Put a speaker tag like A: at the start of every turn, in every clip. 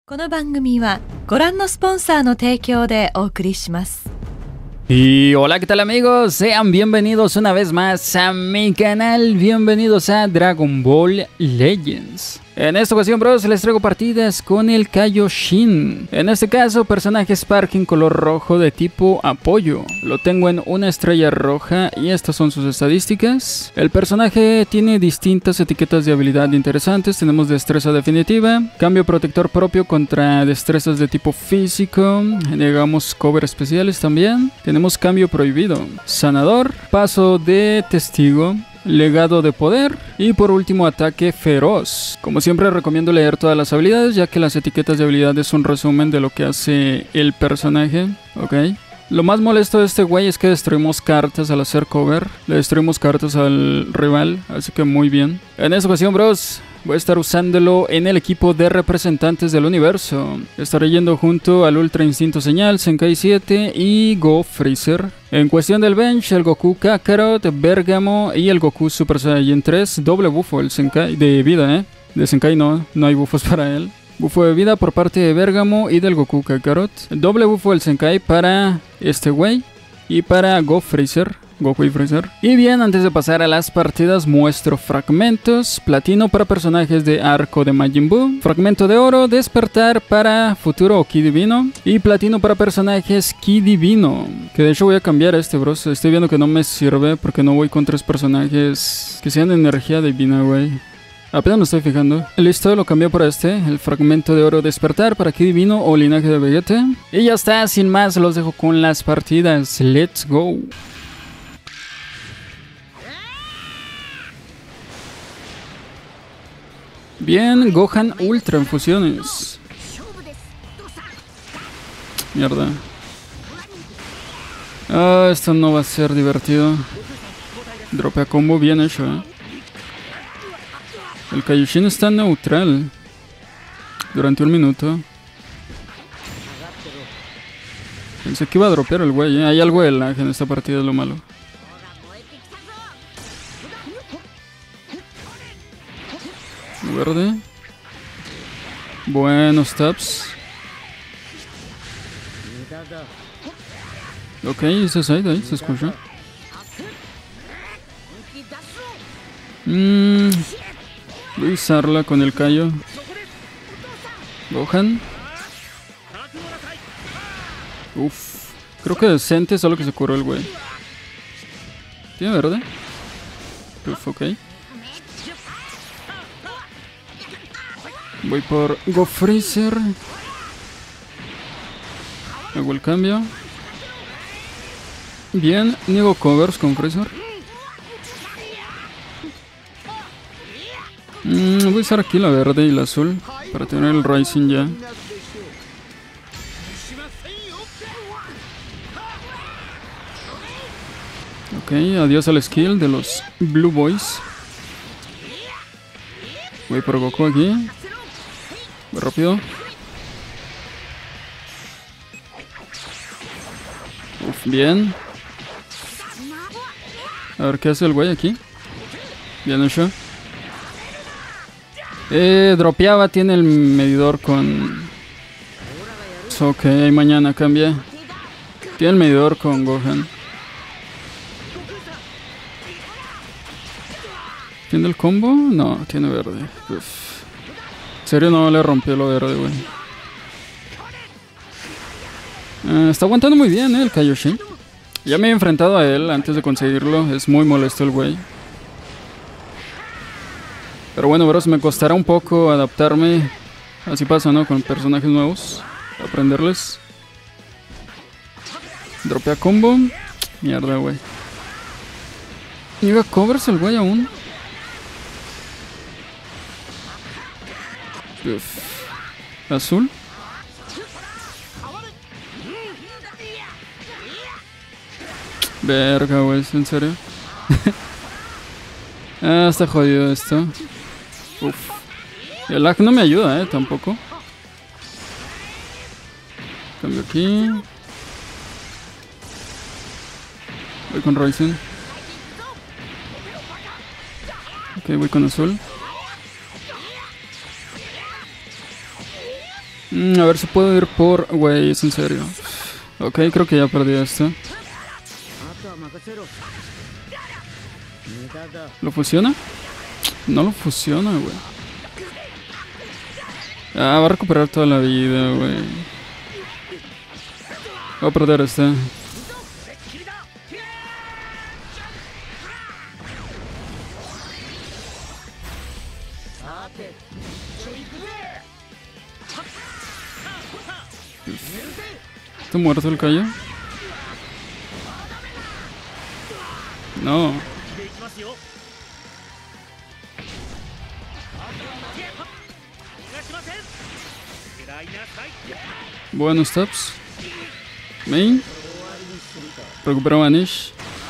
A: この番組はご覧のスポンサーの提供でお送りします。
B: Y hola, ¿qué tal amigos? Sean bienvenidos una vez más a mi canal, bienvenidos a Dragon Ball Legends. En esta ocasión, bros, les traigo partidas con el Kaioshin. En este caso, personaje Sparking color rojo de tipo apoyo. Lo tengo en una estrella roja y estas son sus estadísticas. El personaje tiene distintas etiquetas de habilidad interesantes. Tenemos destreza definitiva, cambio protector propio contra destrezas de tipo físico, digamos cover especiales también. Tenemos cambio prohibido, sanador, paso de testigo, legado de poder y por último ataque feroz. Como siempre recomiendo leer todas las habilidades, ya que las etiquetas de habilidades son un resumen de lo que hace el personaje. Ok. Lo más molesto de este güey es que destruimos cartas al hacer cover. Le destruimos cartas al rival, así que muy bien. En esta ocasión, bros, voy a estar usándolo en el equipo de representantes del universo. Estaré yendo junto al Ultra Instinto Señal, Zenkai 7 y Go Freezer. En cuestión del bench, el Goku Kakarot, Bergamo y el Goku Super Saiyan 3. Doble bufo el Zenkai de vida, De Zenkai no hay bufos para él. Bufo de vida por parte de Bergamo y del Goku Kakarot. Doble bufo del Zenkai para este güey y para Go Freezer. Goku y Freezer. Y bien, antes de pasar a las partidas muestro fragmentos. Platino para personajes de arco de Majin Buu. Fragmento de oro, despertar para futuro o Ki Divino. Y platino para personajes Ki Divino. Que de hecho voy a cambiar este, bros. Estoy viendo que no me sirve porque no voy con tres personajes que sean de energía divina, güey. Apenas me estoy fijando. Listo, lo cambié por este. El fragmento de oro despertar para Ki Divino o linaje de Vegeta. Y ya está, sin más, los dejo con las partidas. Let's go. Bien, Gohan Ultra en fusiones. Mierda. Ah, esto no va a ser divertido. Dropea combo bien hecho, El Kaioshin está neutral durante un minuto. Pensé que iba a dropear el güey, Hay algo de lag en esta partida, es lo malo. Verde. Buenos taps. Ok, ese side ahí se escucha. Voy a usarla con el Kaio. Gohan. Uff. Creo que decente, solo que se curó el güey. ¿Tiene verde? Uff, ok. Voy por Go Freezer. Hago el cambio. Bien, niego covers con Freezer. Voy a usar aquí la verde y la azul para tener el Rising ya. Ok, adiós al skill de los Blue Boys. Voy por Goku aquí. Muy rápido. Uf, bien. A ver qué hace el güey aquí. Bien hecho. Dropeaba, tiene el medidor con... Ok, mañana cambia. Tiene el medidor con Gohan. ¿Tiene el combo? No, tiene verde. Uf. En serio no le rompió lo verde, güey. Está aguantando muy bien, el Kaioshin. Ya me he enfrentado a él antes de conseguirlo. Es muy molesto el güey. Pero bueno, bros, me costará un poco adaptarme. Así pasa, ¿no? Con personajes nuevos. Aprenderles. Dropea combo. Mierda, güey. ¿Llega a covers el güey aún? Uf. Azul. Verga, güey, ¿en serio? Está jodido esto. Uf. El lag no me ayuda, tampoco. Cambio aquí. Voy con Ryzen. Ok, voy con azul. A ver si puedo ir por... Güey, es en serio. Ok, creo que ya perdí esto. ¿Lo fusiona? No lo fusiona, güey. Ah, va a recuperar toda la vida, güey. Voy a perder este. ¿Está muerto el Kaio? No. Buenos taps. Main. Recupera Vanish.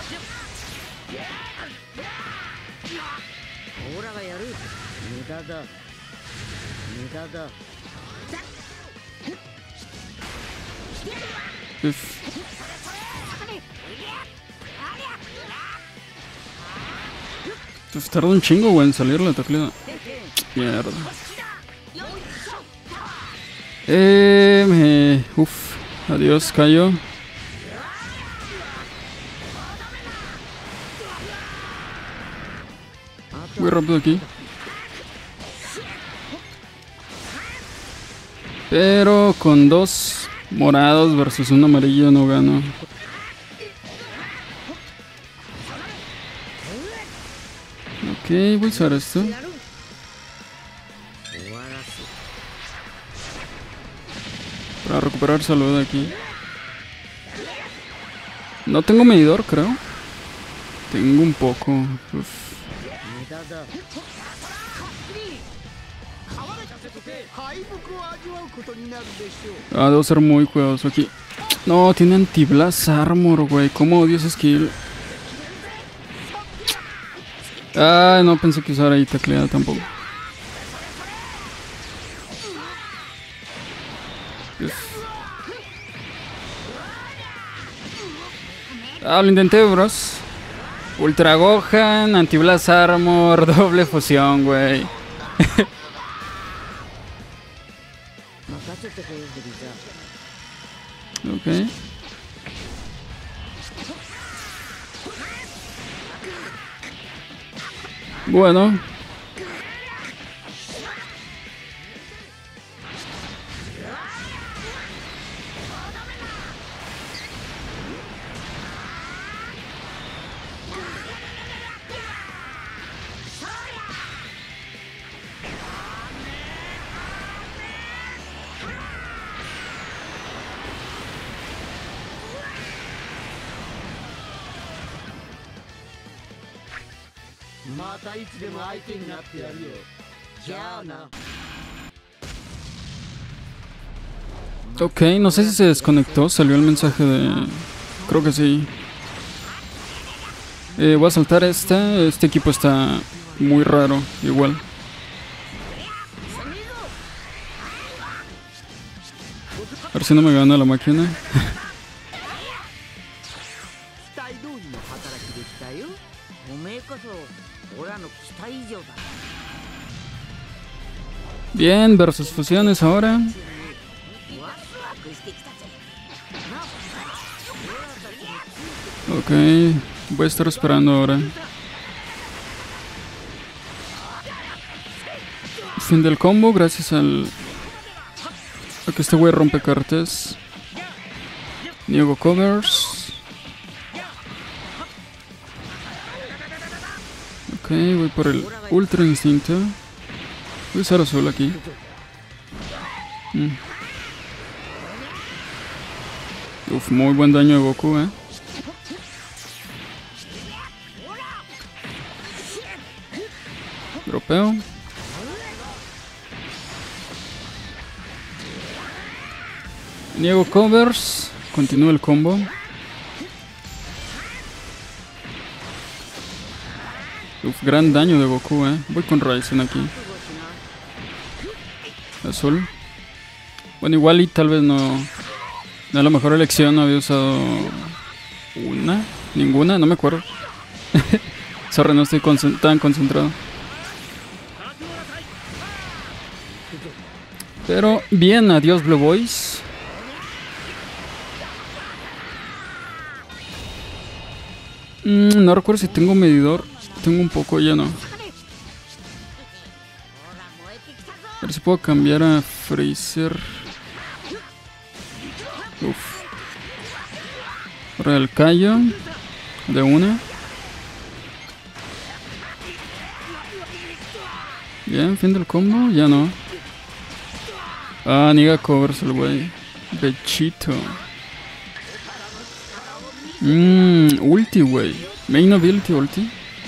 B: Tarda un chingo, güey, en salir la tacleada. Mierda. Adiós, Kaio. Muy rápido aquí. Pero con 2 morados versus un amarillo no gano. Ok, voy a usar esto. Para recuperar salud aquí. No tengo medidor, creo. Tengo un poco. Uf. Debo ser muy cuidadoso aquí. No, tiene anti-blast armor, güey. ¿Cómo odio ese skill? Ah, no pensé que usara ahí tacleada tampoco. Ah, lo intenté, bros. Ultra Gohan, anti-blast armor, doble fusión, güey. Ok. Bueno. Ok, no sé si se desconectó, salió el mensaje de... Creo que sí. Voy a saltar este equipo está muy raro, igual. A ver si no me gana la máquina. Bien, versus fusiones ahora. Ok, voy a estar esperando ahora. Fin del combo gracias a que este güey rompe cartas. Niego covers. Ok, voy por el Ultra Instinto. Voy a usar azul aquí. Uf, muy buen daño de Goku, Dropeo. Niego covers. Continúa el combo. Uf, gran daño de Goku, Voy con Ryzen aquí. Azul. Bueno, igual y tal vez no es la mejor elección. No había usado ninguna, no me acuerdo. Sorry, no estoy tan concentrado. Pero bien, adiós Blue Boys. No recuerdo si tengo medidor. Tengo un poco, ya no. A ver si puedo cambiar a Freezer. Uf. Ahora el callo. De una. Bien, fin del combo. Ya no. Ah, niega covers el güey. Bechito. Ulti, güey. Main ability ulti.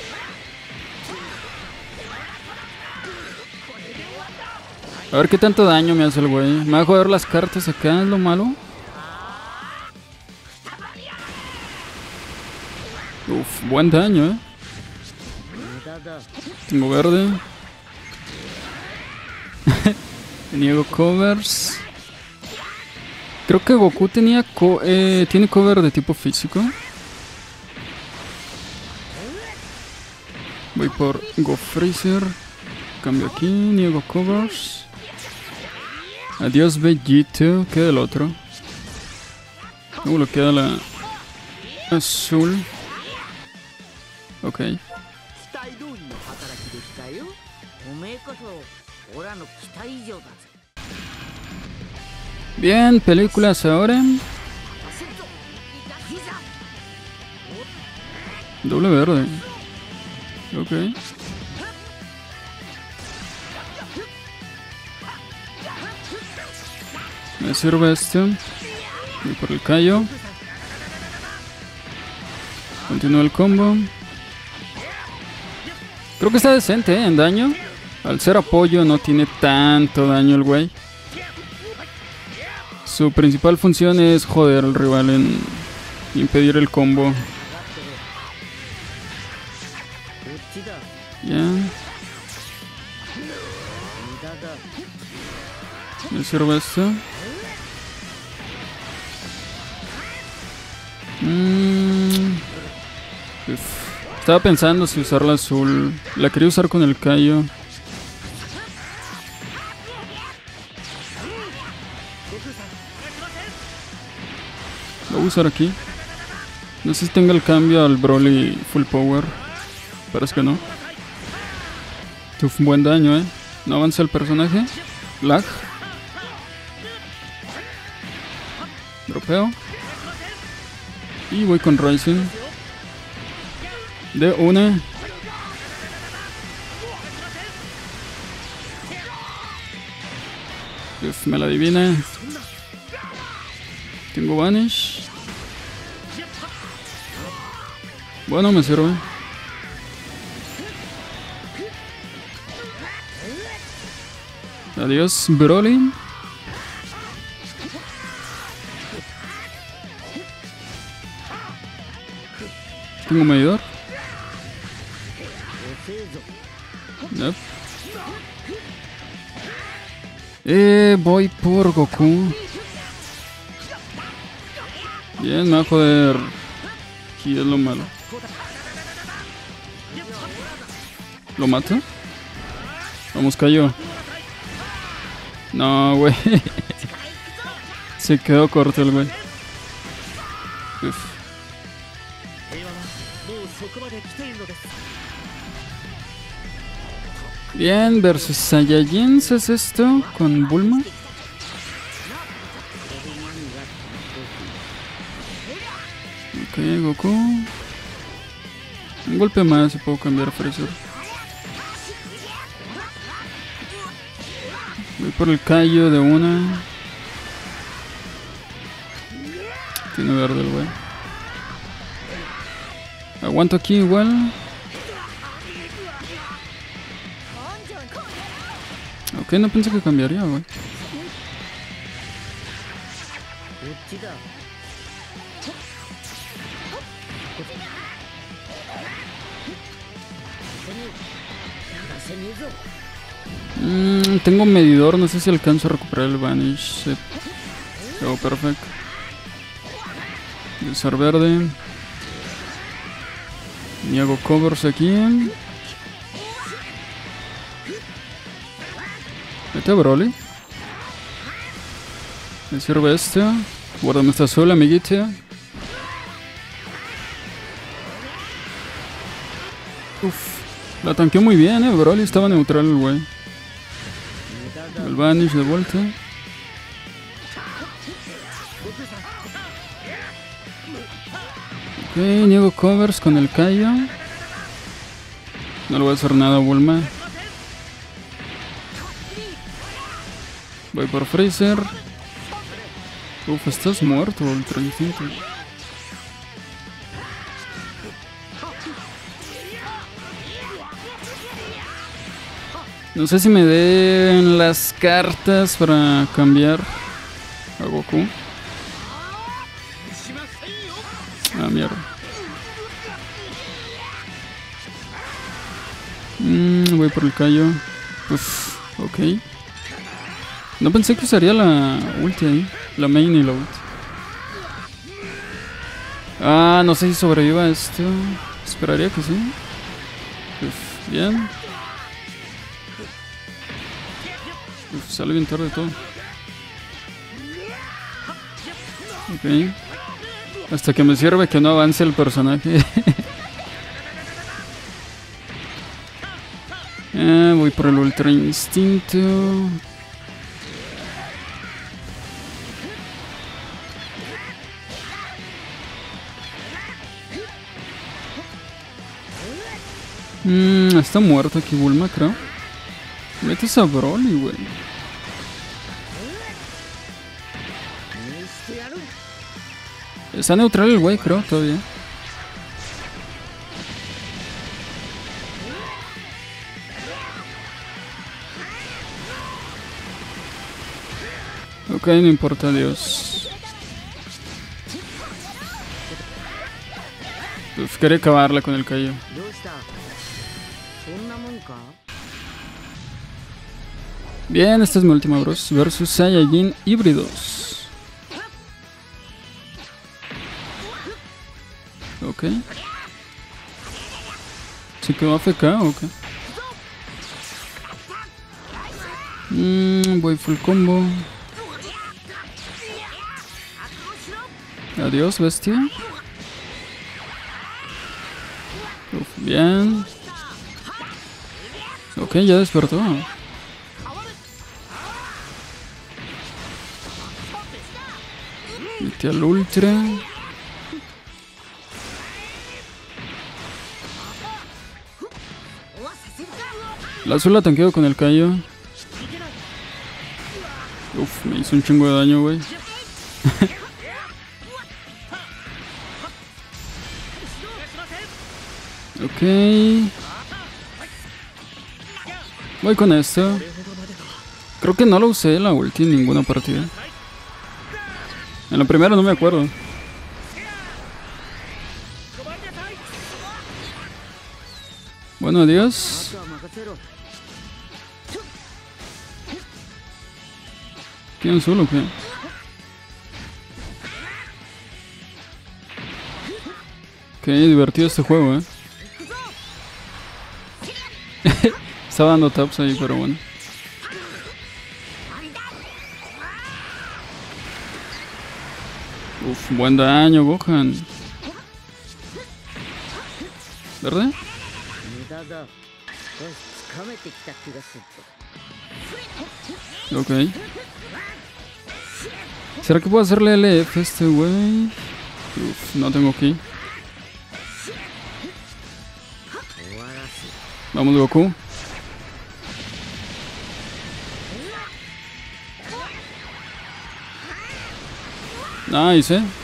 B: A ver qué tanto daño me hace el güey. Me va a joder las cartas acá, es lo malo. Uf, buen daño, Tengo verde. Niego covers. Creo que Goku tenía tiene cover de tipo físico. Voy por Go Freezer. Cambio aquí, niego covers. Adiós Vegito. Queda el otro. Lo queda la azul. Ok. Bien, películas ahora. Doble verde. Ok. Me sirve esto. Voy por el callo. Continúa el combo. Creo que está decente, en daño. Al ser apoyo no tiene tanto daño el güey. Su principal función es joder al rival en impedir el combo. Ya. Me sirve esto. Estaba pensando si usar la azul. La quería usar con el callo. Lo voy a usar aquí. No sé si tenga el cambio al Broly full power. Parece que no. Uf, buen daño, No avanza el personaje. Lag. Dropeo. Y voy con Rising. De una. Uf, me la adivina. Tengo Vanish. Bueno, me sirve. Adiós, Broly. Tengo medidor. Yep. Voy por Goku. Bien, me va a joder. Aquí es lo malo. ¿Lo mato? Vamos, cayó. No, güey. Se quedó corto el güey. Uf. Bien, versus Saiyajins es esto con Bulma. Ok, Goku. Un golpe más y puedo cambiar a Freezer. Voy por el callo de una. Tiene verde el güey. Aguanto aquí igual. Ok, no pensé que cambiaría, güey. Tengo un medidor, no sé si alcanzo a recuperar el Vanish. Sí. Oh, perfecto. Usar verde. Y hago covers aquí. Vete a Broly. Me sirve este. Guárdame esta sola, amiguita. Uf, la tanqueó muy bien, Broly estaba neutral el güey. El Vanish de vuelta. Ok, niego covers con el Kaio. No le voy a hacer nada a Bulma. Voy por Freezer. Uf, estás muerto, Ultra Instinto. No sé si me den las cartas para cambiar a Goku. Ah, mierda. Voy por el Kaio. Uf, ok. No pensé que usaría la ulti ahí. La main y la ulti. Ah, no sé si sobreviva esto. Esperaría que sí. Uf, bien. Uf, sale bien tarde todo. Ok. Hasta que me sirve que no avance el personaje. Voy por el Ultra Instinto. Está muerto aquí Bulma, creo. Metes a Broly, güey. Está neutral el güey, creo, todavía. Ok, no importa, Dios. Uf, quería acabarla con el Kaio. Bien, esta es mi última, bros. Versus Saiyajin híbridos. Ok. ¿Se quedó AFK o qué? Voy full combo. Adiós, bestia. Uf, bien. Ok, ya despertó. Mete al ultra. La azul la tanqueo con el Kaio. Uf, me hizo un chingo de daño, güey. Ok. Voy con esto. Creo que no lo usé la ulti en ninguna partida. En la primera no me acuerdo. Bueno, adiós. ¿Quién solo o qué? Qué divertido este juego, Estaba dando taps ahí, pero bueno. Uf, buen daño, Gohan. ¿Verdad? Ok. ¿Será que puedo hacerle LF a este güey? Uf, no tengo ki. Vamos, Goku. Nice,